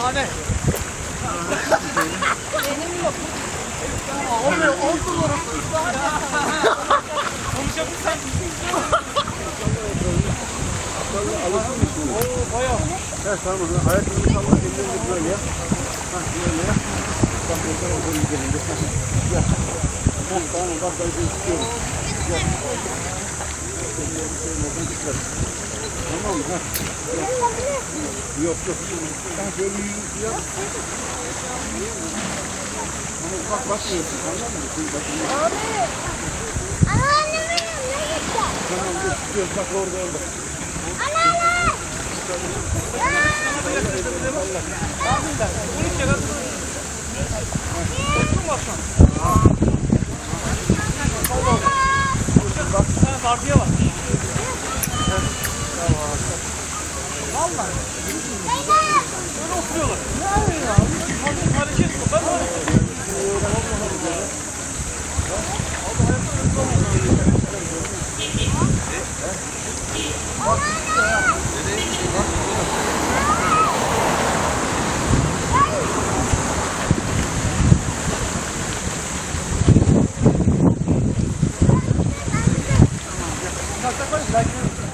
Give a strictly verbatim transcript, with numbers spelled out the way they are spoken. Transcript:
Şahane. Benim yok. Olmuyor, olsun orası. Konuşabilirsen. Oo, bayağı. Evet, tamam. Ayaklarını salla, ellerini böyle yap. Hah, böyle yap. Bak, o tarafa doğru gidelim. Gel. Hah, tamam, bak ben seni tutuyorum. Gel. Tamam mı? Hah. Yok, yok. Sen şöyle yüzünü yap. Ama bak, bakmıyorsun. Anladın mı? Şimdi bakın. Abi. Anneannem benim. Ne gidecek? Tamam, dur. Tutuyoruz. Bak orada orada. Anneanne. Bak bir tane vardiya var. Vallahi. Böyle oturuyorlar. Ne ya? Hareket yok. Ben öyle. Bak bak bak.